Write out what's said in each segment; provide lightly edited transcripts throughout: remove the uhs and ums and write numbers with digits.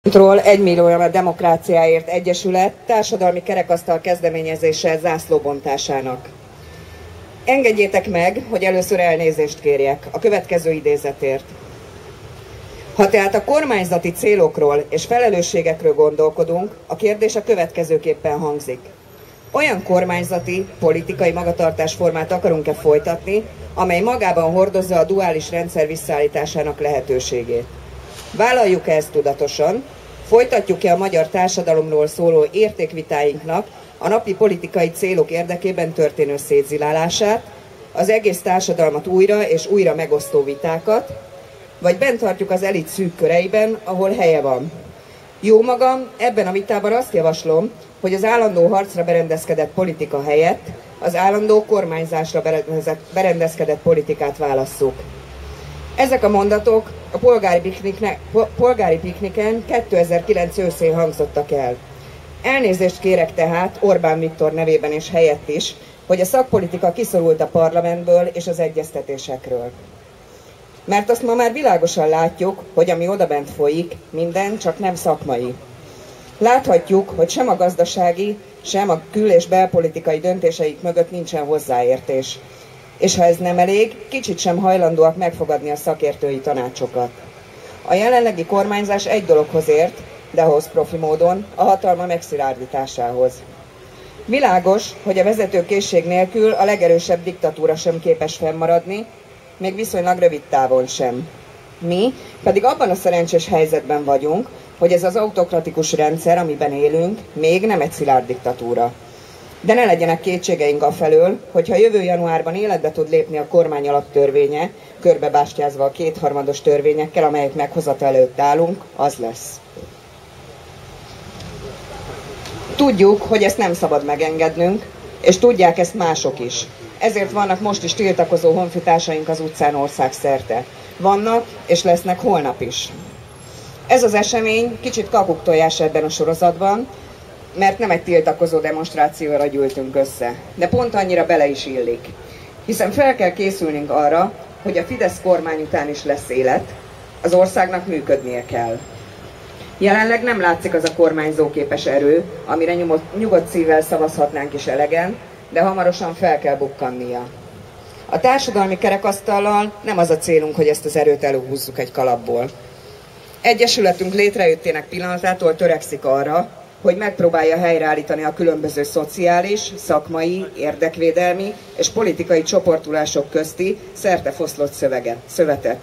Ról 1 millió a Demokráciáért Egyesület társadalmi kerekasztal kezdeményezéssel zászlóbontásának. Engedjétek meg, hogy először elnézést kérjek a következő idézetért. Ha tehát a kormányzati célokról és felelősségekről gondolkodunk, a kérdés a következőképpen hangzik. Olyan kormányzati, politikai magatartásformát akarunk-e folytatni, amely magában hordozza a duális rendszer visszaállításának lehetőségét? Vállaljuk-e ezt tudatosan? Folytatjuk-e a magyar társadalomról szóló értékvitáinknak a napi politikai célok érdekében történő szétzilálását, az egész társadalmat újra és újra megosztó vitákat, vagy bent tartjuk az elit szűk köreiben, ahol helye van? Jó magam, ebben a vitában azt javaslom, hogy az állandó harcra berendezkedett politika helyett az állandó kormányzásra berendezkedett politikát válasszuk. Ezek a mondatok a polgári pikniken 2009 őszén hangzottak el. Elnézést kérek tehát Orbán Viktor nevében és helyett is, hogy a szakpolitika kiszorult a parlamentből és az egyeztetésekről. Mert azt ma már világosan látjuk, hogy ami odabent folyik, minden csak nem szakmai. Láthatjuk, hogy sem a gazdasági, sem a kül- és belpolitikai döntéseik mögött nincsen hozzáértés. És ha ez nem elég, kicsit sem hajlandóak megfogadni a szakértői tanácsokat. A jelenlegi kormányzás egy dologhoz ért, de ahhoz profi módon, a hatalma megszilárdításához. Világos, hogy a vezetőkészség nélkül a legerősebb diktatúra sem képes fennmaradni, még viszonylag rövid távon sem. Mi pedig abban a szerencsés helyzetben vagyunk, hogy ez az autokratikus rendszer, amiben élünk, még nem egy szilárd diktatúra. De ne legyenek kétségeink afelől, hogyha jövő januárban életbe tud lépni a kormány alaptörvénye, körbebástyázva a kétharmados törvényekkel, amelyek meghozata előtt állunk, az lesz. Tudjuk, hogy ezt nem szabad megengednünk, és tudják ezt mások is. Ezért vannak most is tiltakozó honfitársaink az utcán országszerte. Vannak, és lesznek holnap is. Ez az esemény kicsit kakuktojás ebben a sorozatban, mert nem egy tiltakozó demonstrációra gyűltünk össze, de pont annyira bele is illik. Hiszen fel kell készülnünk arra, hogy a Fidesz kormány után is lesz élet, az országnak működnie kell. Jelenleg nem látszik az a kormányzóképes erő, amire nyugodt szívvel szavazhatnánk is elegen, de hamarosan fel kell bukkannia. A társadalmi kerekasztallal nem az a célunk, hogy ezt az erőt előhúzzuk egy kalapból. Egyesületünk létrejöttének pillanatától törekszik arra, hogy megpróbálja helyreállítani a különböző szociális, szakmai, érdekvédelmi és politikai csoportulások közti szertefoszlott szövetet.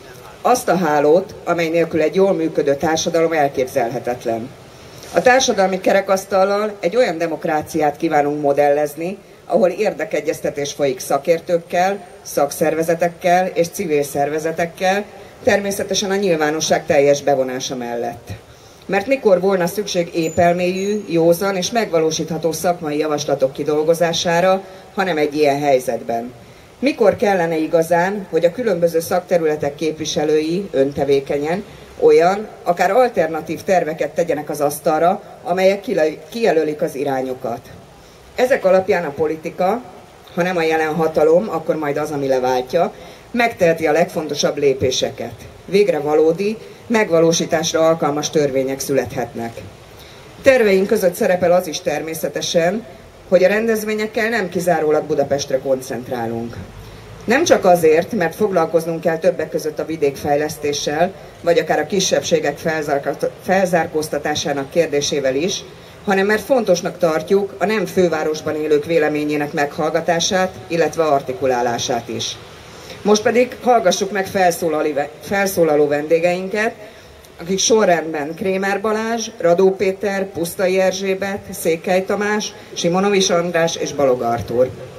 Azt a hálót, amely nélkül egy jól működő társadalom elképzelhetetlen. A társadalmi kerekasztallal egy olyan demokráciát kívánunk modellezni, ahol érdekegyeztetés folyik szakértőkkel, szakszervezetekkel és civil szervezetekkel, természetesen a nyilvánosság teljes bevonása mellett. Mert mikor volna szükség épelmélyű, józan és megvalósítható szakmai javaslatok kidolgozására, hanem egy ilyen helyzetben? Mikor kellene igazán, hogy a különböző szakterületek képviselői öntevékenyen olyan, akár alternatív terveket tegyenek az asztalra, amelyek kijelölik az irányokat? Ezek alapján a politika, ha nem a jelen hatalom, akkor majd az, ami leváltja, megteheti a legfontosabb lépéseket. Végre valódi, megvalósításra alkalmas törvények születhetnek. Terveink között szerepel az is természetesen, hogy a rendezvényekkel nem kizárólag Budapestre koncentrálunk. Nem csak azért, mert foglalkoznunk kell többek között a vidékfejlesztéssel, vagy akár a kisebbségek felzárkóztatásának kérdésével is, hanem mert fontosnak tartjuk a nem fővárosban élők véleményének meghallgatását, illetve artikulálását is. Most pedig hallgassuk meg felszólaló vendégeinket, akik sorrendben Krémer Balázs, Radó Péter, Pusztai Erzsébet, Székely Tamás, Simonovics András és Balog Artúr.